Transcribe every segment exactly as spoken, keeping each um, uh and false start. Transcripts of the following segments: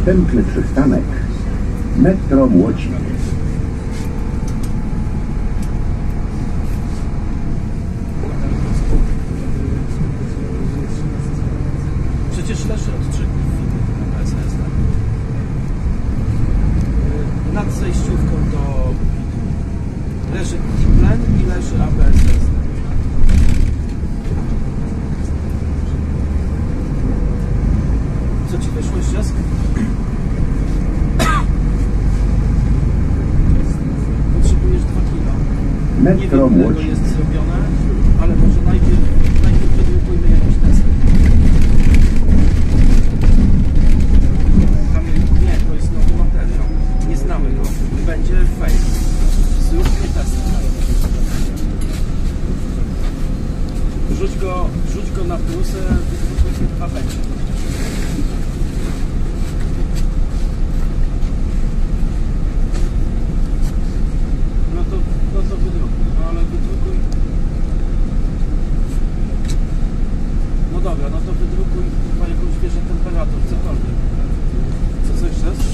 Następny przystanek Metro Łódź. Przecież leży odczytnik na P S S, tak? Nad zejściówką do leży Tiplen i leży A B S S. Co ci wyszło jeszcze raz? Potrzebujesz dwa kilo. Metro Nie wiem, Łódź. ile jest zrobione, ale może najpierw, najpierw wydrukujmy jakiś test. Kamil, nie, to jest nowy materiał. Nie znamy go. Będzie fake. Zróbmy test. Rzuć go, rzuć go na plusę, wydrukuj dwa będzie. No to, no to wydrukuj, no ale wydrukuj. No dobra, no to wydrukuj chyba jakąś wieżę temperatur, cokolwiek. Co coś jeszcze raz?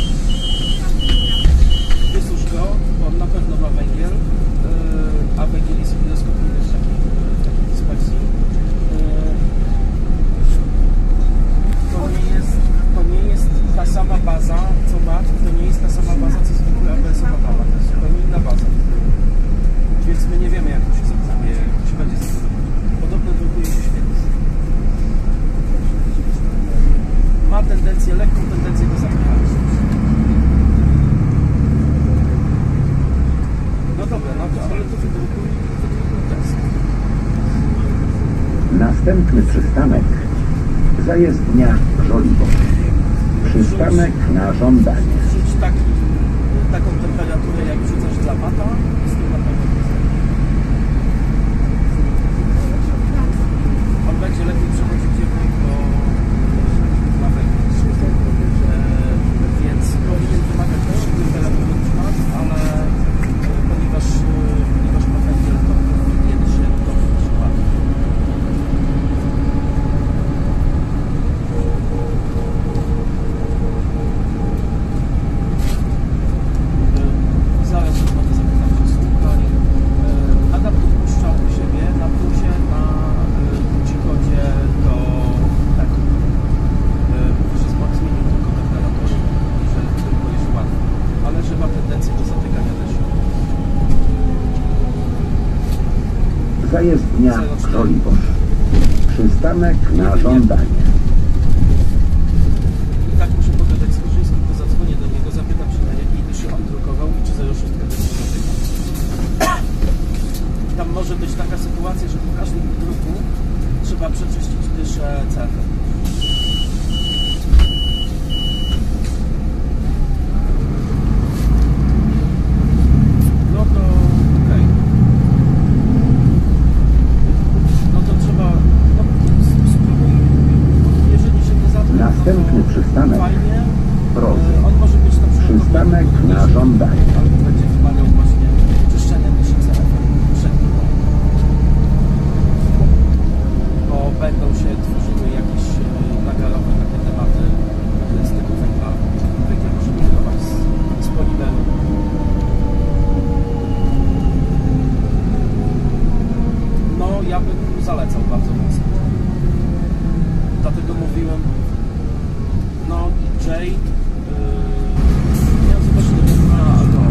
Wysusz go, bo on na pewno ma węgiel, yy, a węgiel jest mikroskopijny w takiej, w takiej inspekcji. Yy, to nie jest, to nie jest ta sama baza, co mat, to nie jest ta sama baza, co zwykle A B S-owa baza, to jest zupełnie inna baza. Więc my nie wiemy, jak to się zachowuje, jak to się będzie zachowywać. Podobno drukuje się świetnie. Ma tendencję, lekką tendencję do zapychania. No dobra, no to, ale to wydrukuj, wydrukuj test. Następny przystanek Zajezdnia Żoliborz. Przystanek na żądanie. Rzuć taki, taką temperaturę, jak wrzucasz dla mata, z tym na pewno nie zrobi. On będzie lepiej przechodzić ciepłej, bo ma węgiel. E, więc powinien wymagać wyższej temperatury niż mat, ale e, ponieważ, e, ponieważ ma węgiel, to powinien się dobrze przypadać. Zaraz już mogę zapytać o słuchaj. Adam podpuszczał u siebie na plusie, na G-kodzie do tak, że zmienił tylko temperaturę i że tylko jest ładny, ale że ma tendencję do zatykania deszczu. Zajezdnia Żoliborz. Przystanek na żądanie. I tak muszę pogadać z Korzyńskim, to zadzwonię do niego, zapytam się, na jakiej dyszy on drukował i czy zero sześć będzie się dotyka. Tam może być taka sytuacja, że po każdym druku trzeba przeczyścić dyszę C F. No to okej. Okay. No to trzeba, no spróbuj, jeżeli się nie zapyta, Następny przystanek fajnie. Prozy. On może być na przykład Przystanek na żądanie. albo będzie wymagał właśnie czyszczenia dyszy C F przed nim. Bo będą się tworzyły jakieś e, nagarowe takie tematy e, z tego węgla. Węgiel może migrować z, z polimeru. No, ja bym zalecał bardzo mocno. Dlatego mówiłem, no Jay, yy, nie wiem, zobaczyć do na albo,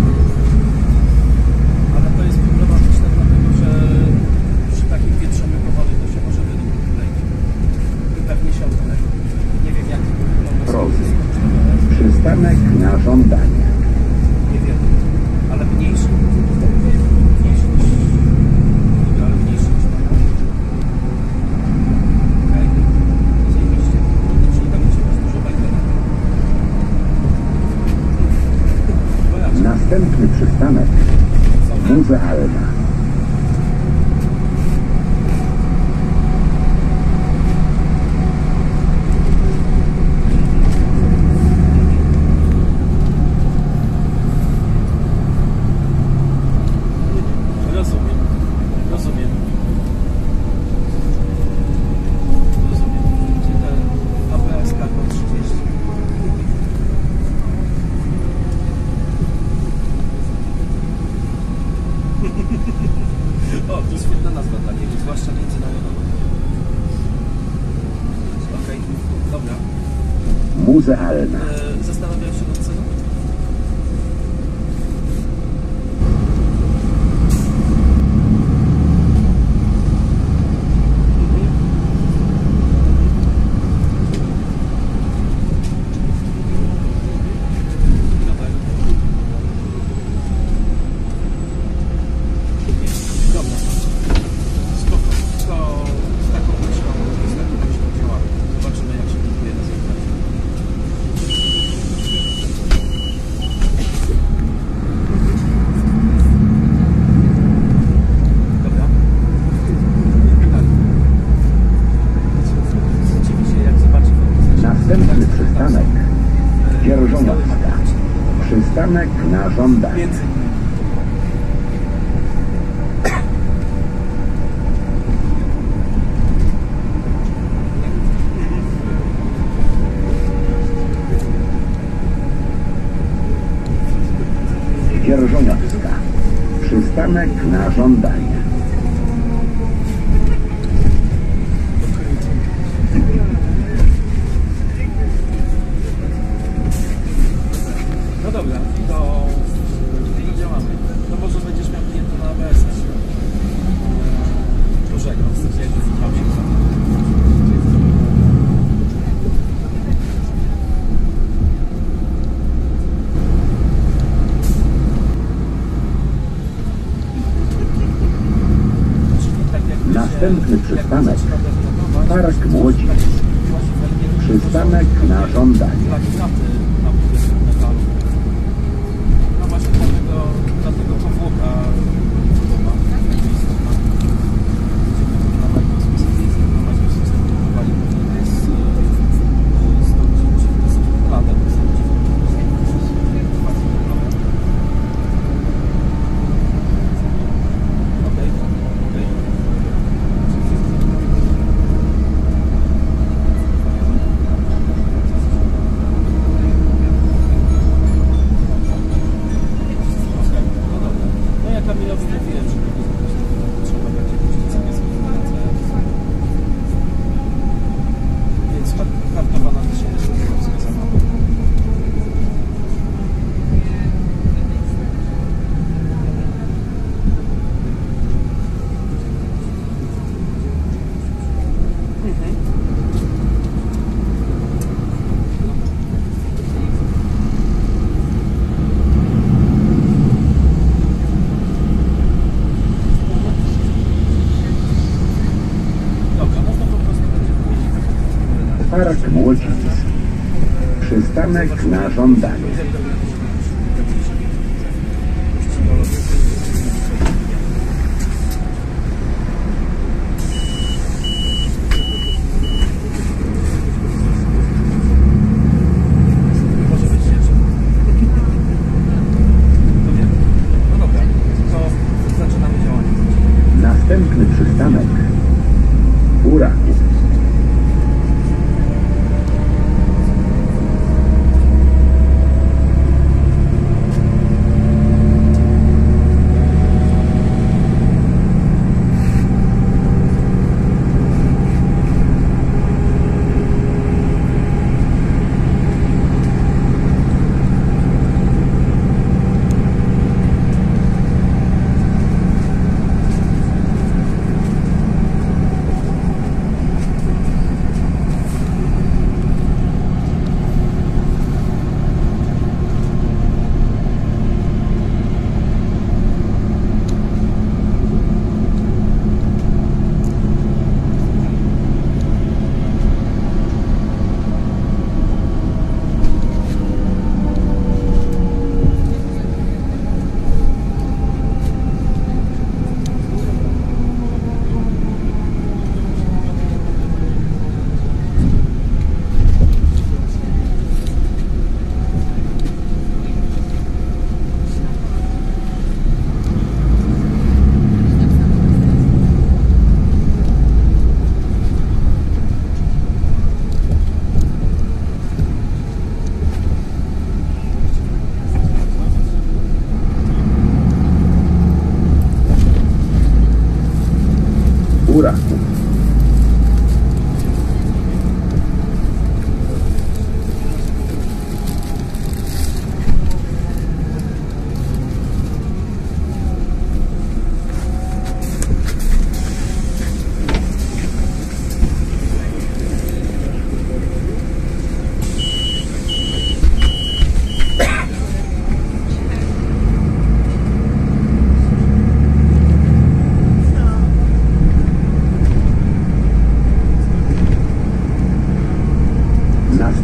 ale to jest problematyczne, dlatego że przy takim wietrzeniu powoli to się może wydłużyć. I pewnie się odleje. Nie wiem, jaki to wygląda. Prozy. Przystanek na żądanie. Nie wiem, ale mniejszy. Mniejszy niż, ale mniejszy niż moja. Okej. Zajebiście. Czyli tam będzie mieć dużo węgla. Następny przystanek Muzealna. Rozumiem. Rozumiem. Rozumiem. Czyli te A B S Carbon trzydzieści. Muzealna. E, Zastanawiał się nad ceną? Następny przystanek Dzierżoniowska. Przystanek na żądanie. Dzierżoniowska. Przystanek na żądanie. No dobra, to, to działamy. No może będziesz miał klienta na A B S. Dużego, w sensie jak zjechał się za. Następny przystanek Park Młodzic. Przystanek na żądanie. No właśnie dlatego, dlatego powłoka domowa. Kamilowi mówiłem, że trzeba będzie wrócić sobie z pracę. Więc kartowana też nie jest wskazana. Park Młodzic. Przystanek na żądanie. No dobra, to zaczynamy działanie. Następny przystanek Uraków.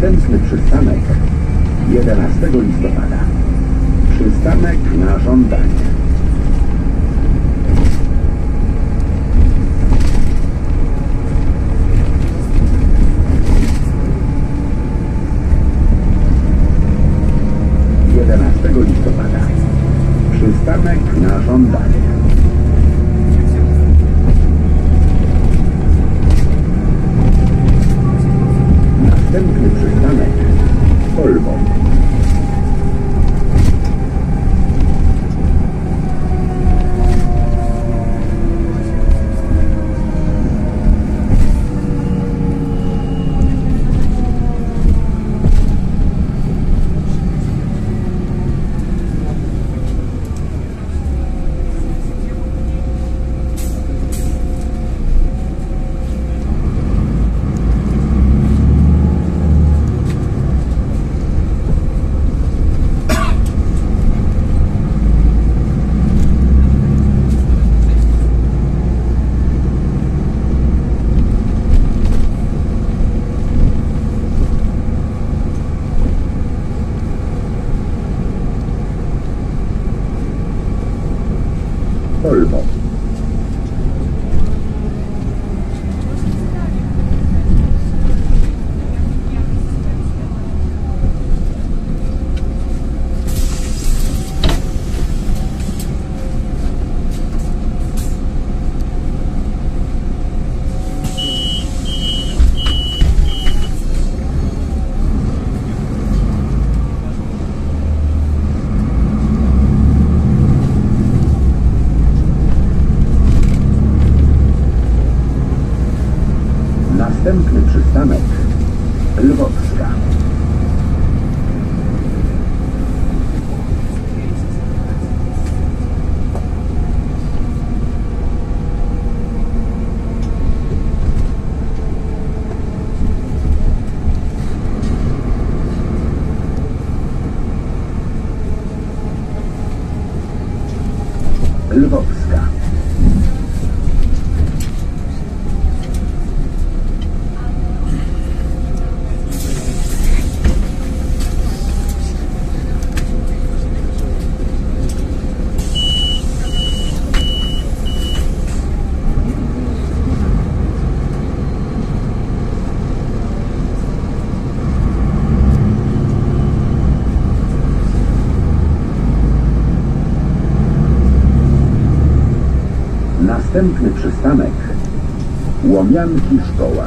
Następny przystanek jedenastego listopada. Przystanek na żądanie. jedenastego listopada. Przystanek na żądanie. Następny przystanek Kolbą. Kolbą. Następny przystanek Lwowska. Lwowska. Następny przystanek Łomianki Szkoła.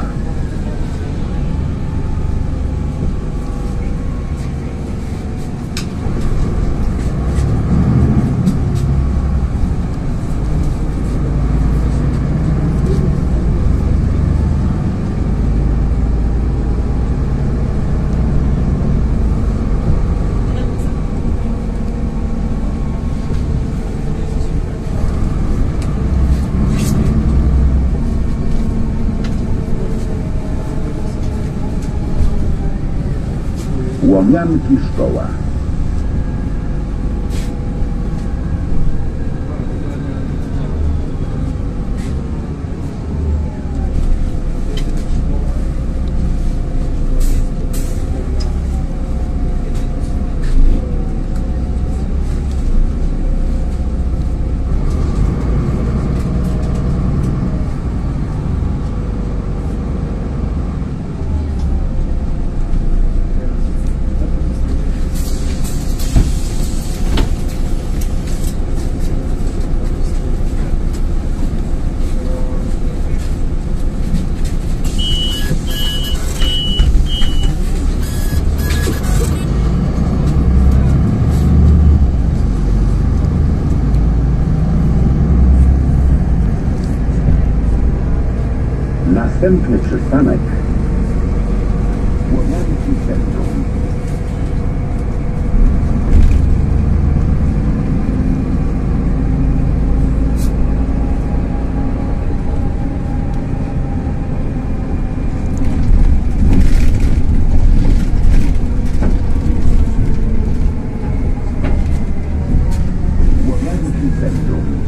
Łomianki Szkoła. Następny przystanek Łomianki Centrum. Łomianki Centrum.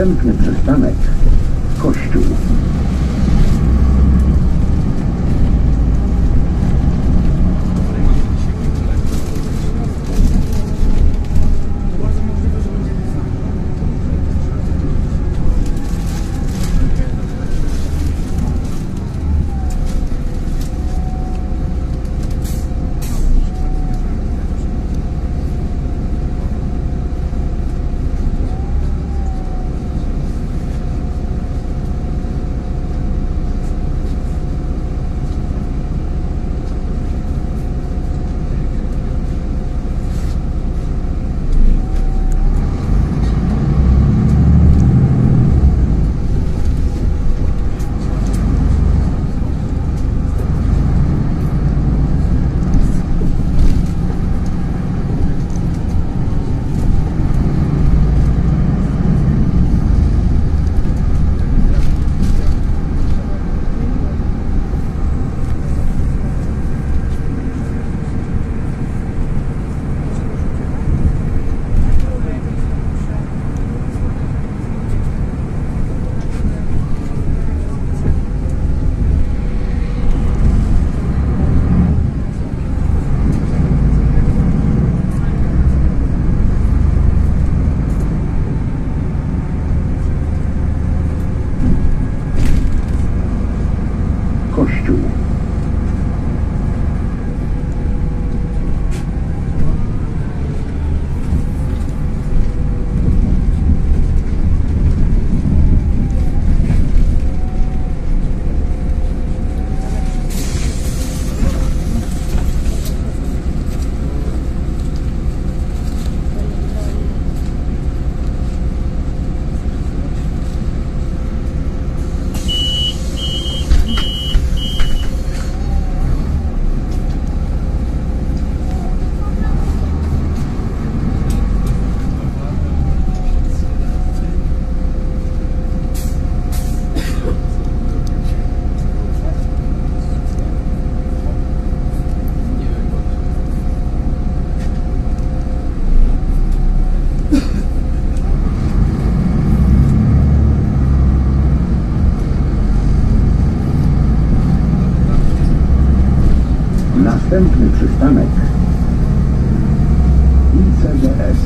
Następny przystanek Kościół. Kościół. Następny przystanek I C D S.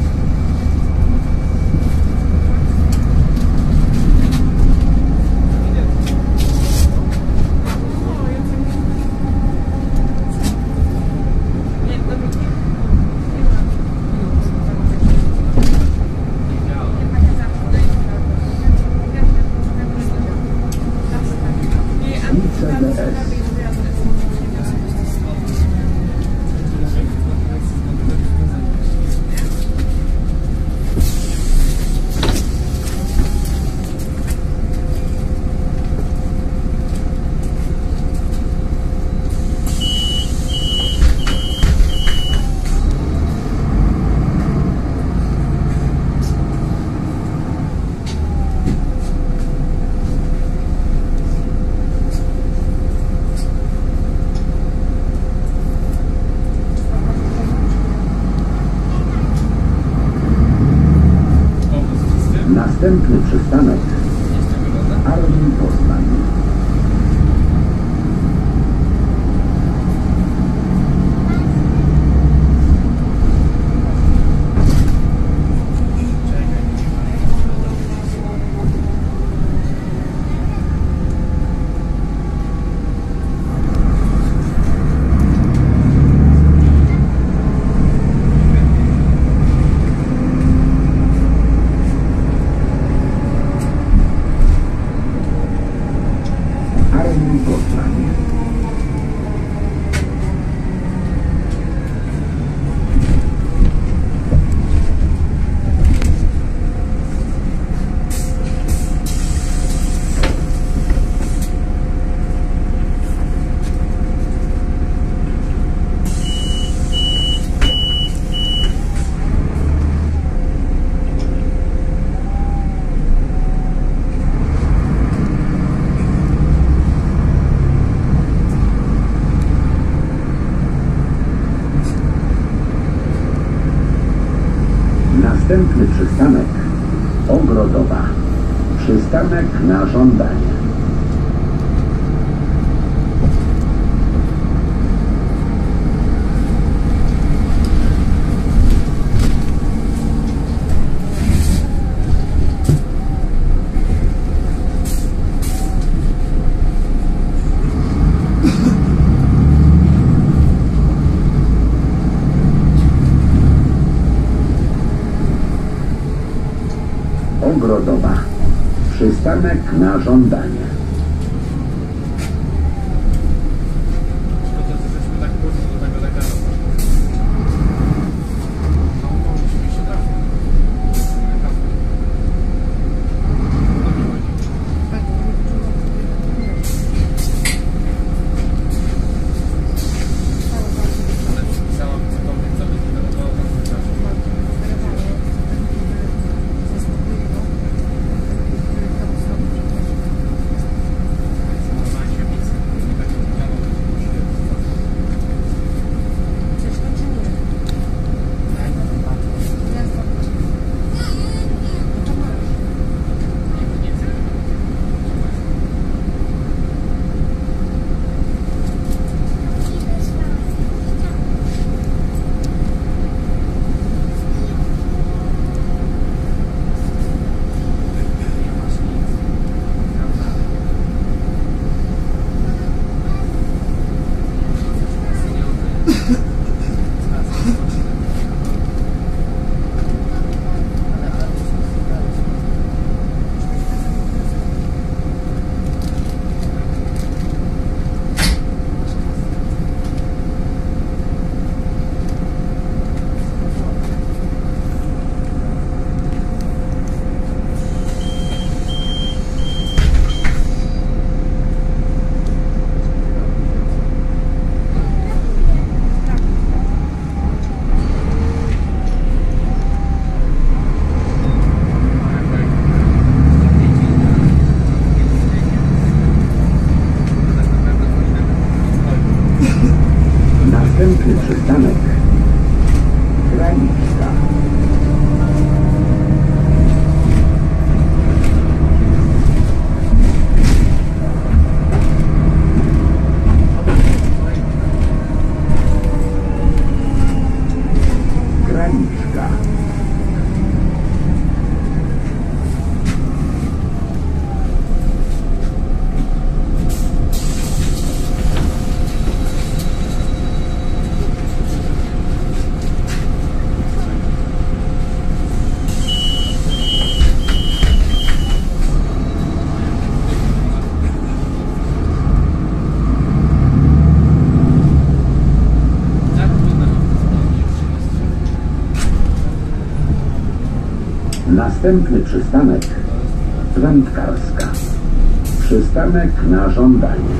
I C D S. Następny przystanek Armii Poznań. Armii Poznań. Następny przystanek Ogrodowa. Przystanek na żądanie. Ogrodowa. Przystanek na żądanie. Szkoda, że żeśmy tak późno do tego lekarza poszli. No, mogliśmy się trafić. No mi chodzi. Ale przypisałam cokolwiek, co by nie wydawało tam wygrażać. Następny przystanek Granicka. Granicka. Następny przystanek Wędkarska. Przystanek na żądanie.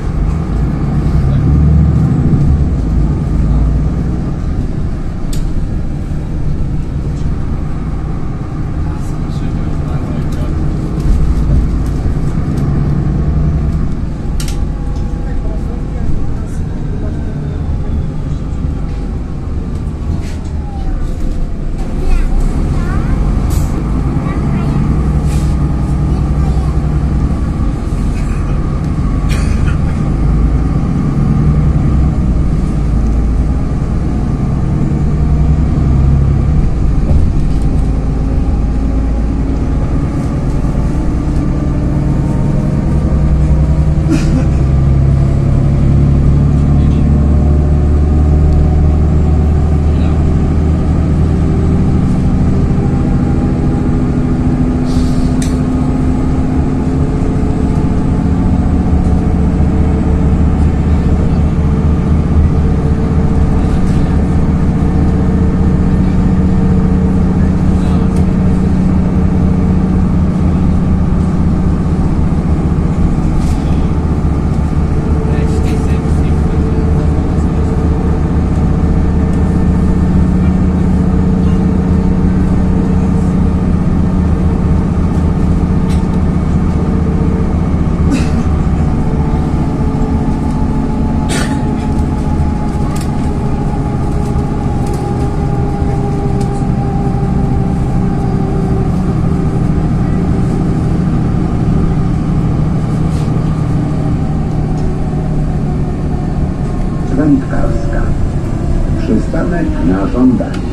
Wędkarska. Przystanek na żądanie.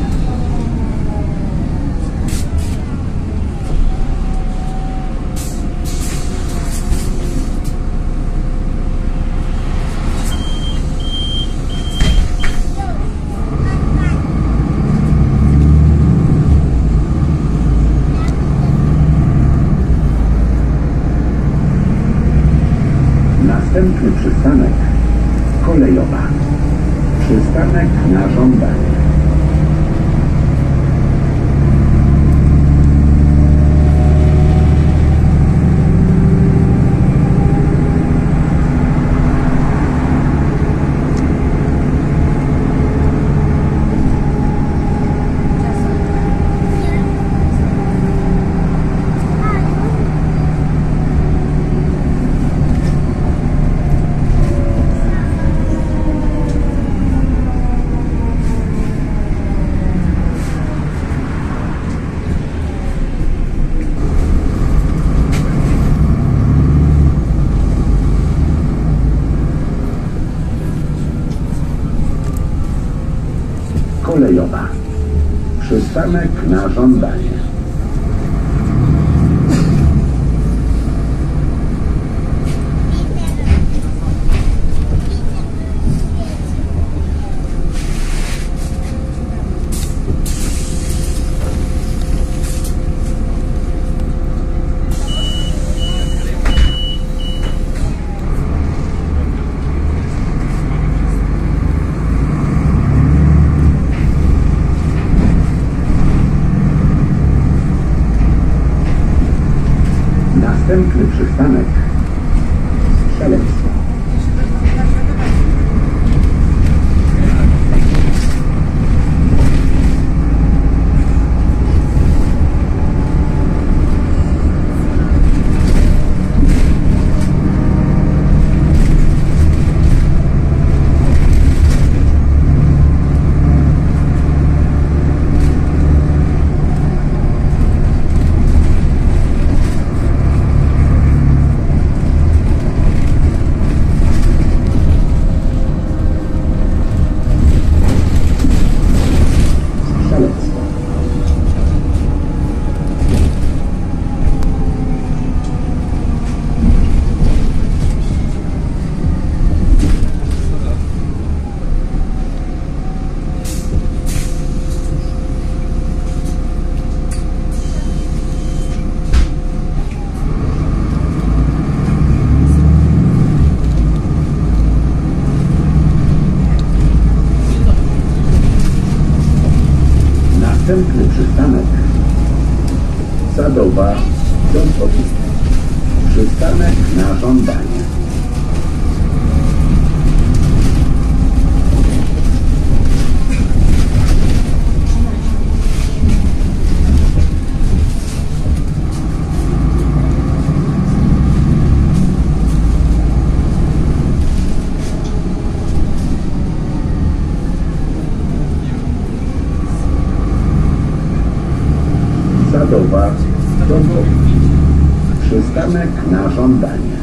Następny przystanek kolejowa. Przystanek na żądanie. Kolejowa. Przystanek na żądanie. Następny przystanek Strzelectwo. Następny przystanek Sadowa Ząbowicz. Przystanek na żądanie. Sadowa Ząbowicz. Przystanek na żądanie.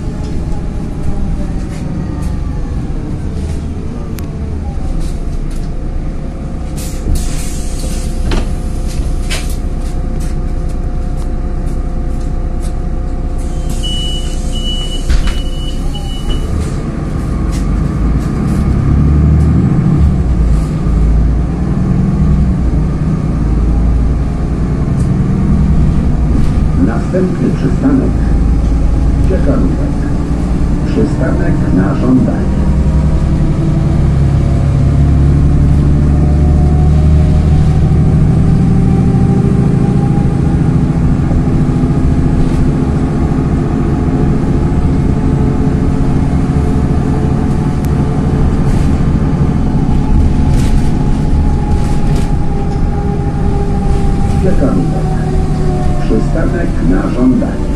Następny przystanek Ciechanówek. Przystanek na żądanie. Ciechanówek. Przystanek na żądanie.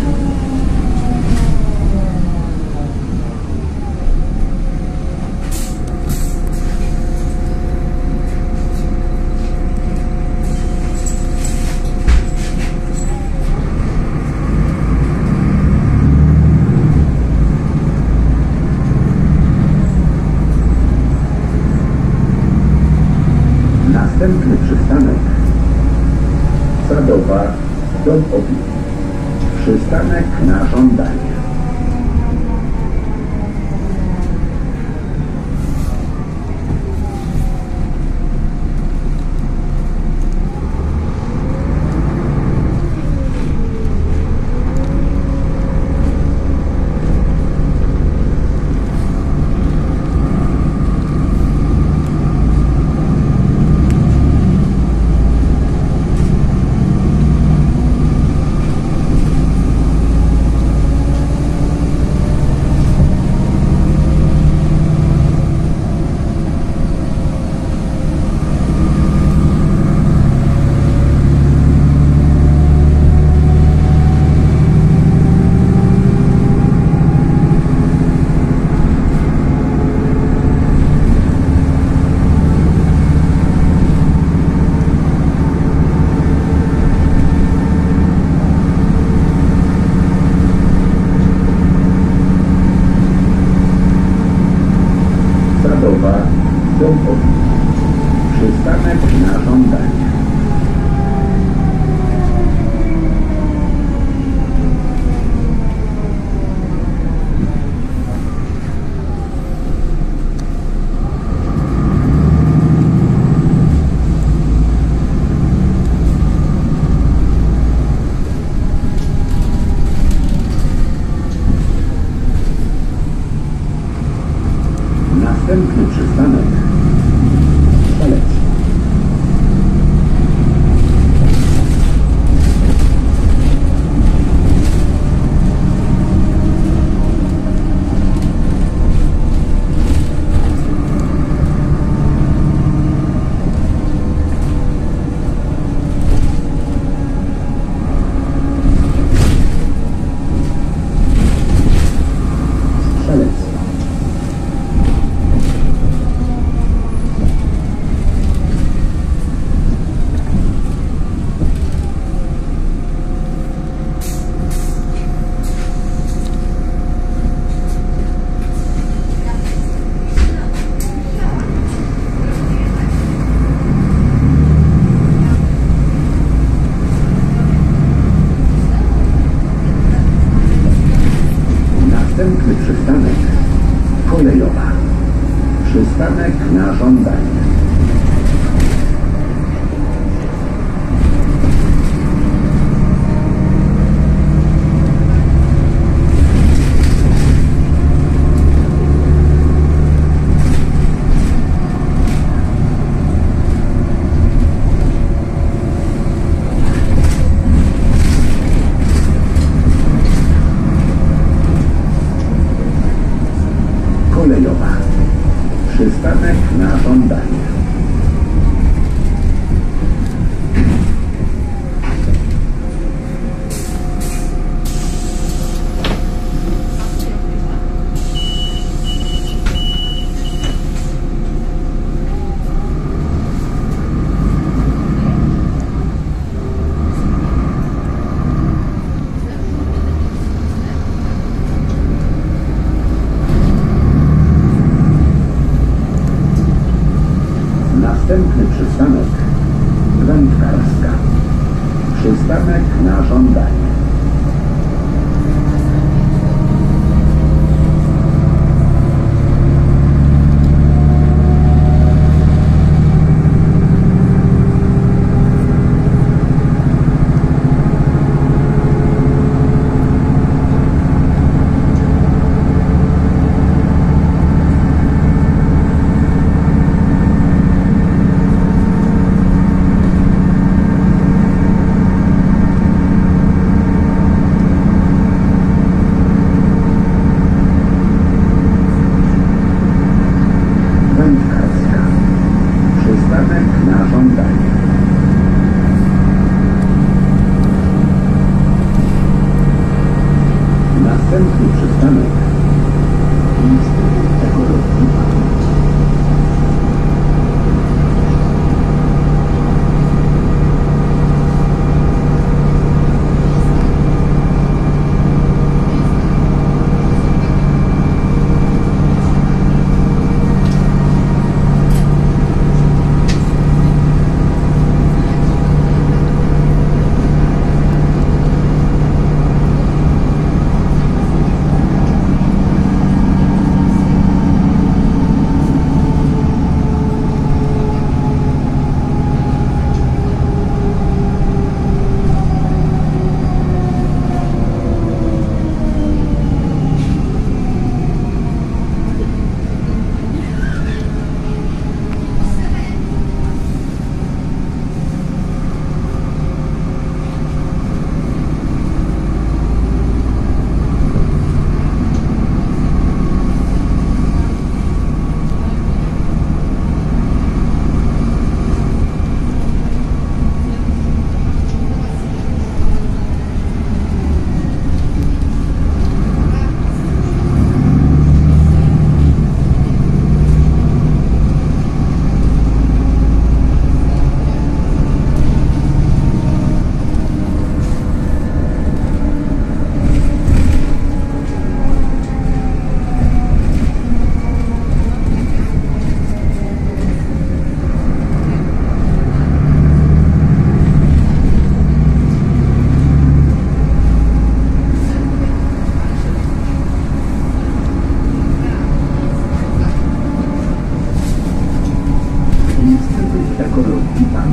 Następny przystanek Sadowa, dom opieki. Przystanek na żądanie. Dom opieki. Przystanek na żądanie. Następny przystanek Strzelec. Strzelec. Następny przystanek Kolejowa. Przystanek na żądanie. Kolejowa. Przystanek na żądanie. Następny przystanek Wędkarska. Przystanek na żądanie. Gorący Pan.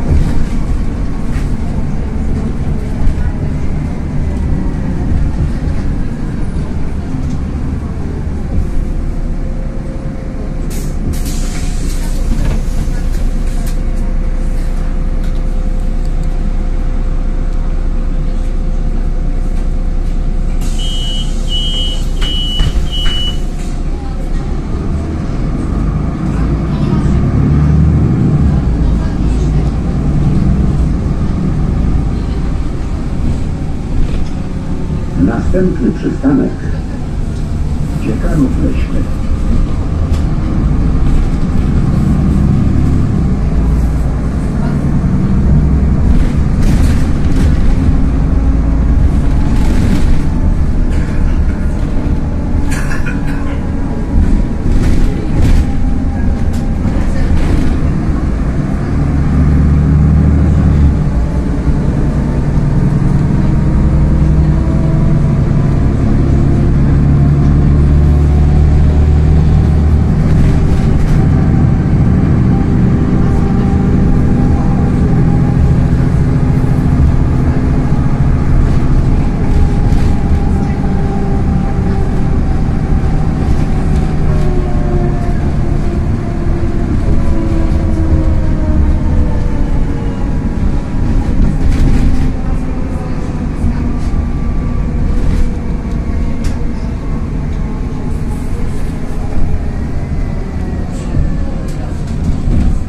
Następny przystanek Dziekanów Leśnych.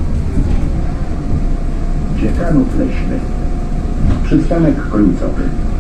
Dziekanów Leśnych. Przystanek końcowy.